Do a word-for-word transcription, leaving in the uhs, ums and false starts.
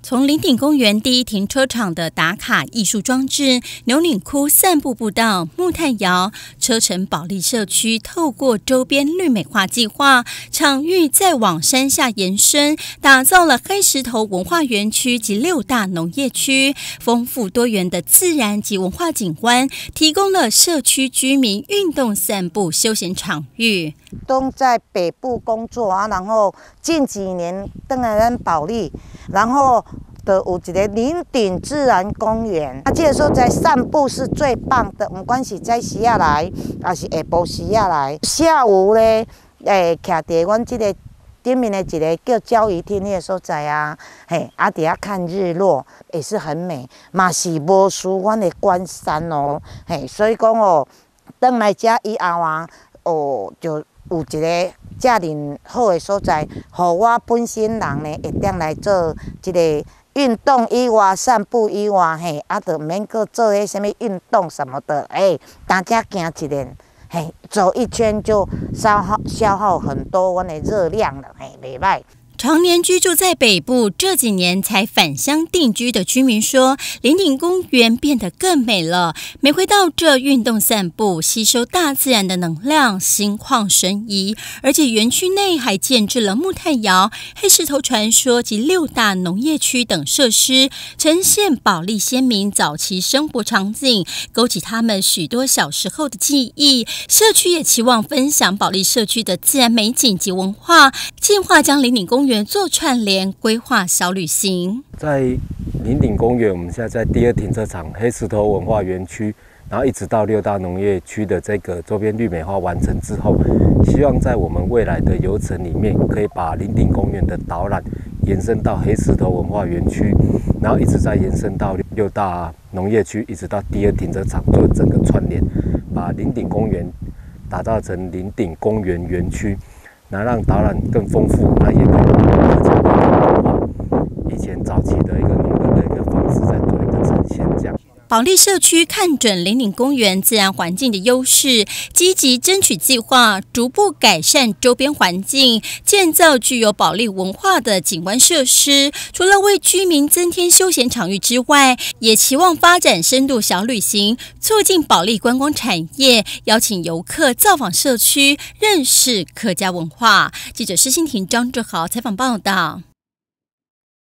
从林顶公园第一停车场的打卡艺术装置、牛岭窟散步步道、木炭窑、车城保利社区，透过周边绿美化计划，场域再往山下延伸，打造了黑石头文化园区及六大农业区，丰富多元的自然及文化景观，提供了社区居民运动散步休闲场域。 都在北部工作啊，然后近几年回来咱保利，然后就有一个林顶自然公园。啊，这个所在散步是最棒的，不管是早时啊来，还是下晡时啊来。下午咧，诶，徛伫阮这个顶面的一个叫礁鱼厅的所在啊，嘿，啊，伫遐看日落也是很美，嘛是无输阮的关山哦，嘿，所以讲哦，回来遮以后啊，哦，就有一个遮尔好的所在，互我本身人呢会当来做一个运动以外、散步以外，嘿，啊，就免搁做迄什么运动什么的，哎，大家行一点，嘿，走一圈就消耗消耗很多我的热量了，嘿，袂歹。 常年居住在北部，这几年才返乡定居的居民说，林顶公园变得更美了。每回到这运动散步，吸收大自然的能量，心旷神怡。而且园区内还建置了木炭窑、黑石头传说及六大农业区等设施，呈现保利先民早期生活场景，勾起他们许多小时候的记忆。社区也期望分享保利社区的自然美景及文化，计划将林顶公园做串联规划小旅行。 在林顶公园，我们现在在第二停车场黑石头文化园区，然后一直到六大农业区的这个周边绿美化完成之后，希望在我们未来的游程里面，可以把林顶公园的导览延伸到黑石头文化园区，然后一直再延伸到六大农业区，一直到第二停车场，做整个串联，把林顶公园打造成林顶公园园区。那让导览更丰富，那也可以把客家文化以前早期的一个农耕的一个方式，再做一个呈现，这样。 保利社区看准林顶公园自然环境的优势，积极争取计划，逐步改善周边环境，建造具有保利文化的景观设施。除了为居民增添休闲场域之外，也期望发展深度小旅行，促进保利观光产业，邀请游客造访社区，认识客家文化。记者施欣婷、张志豪采访报道。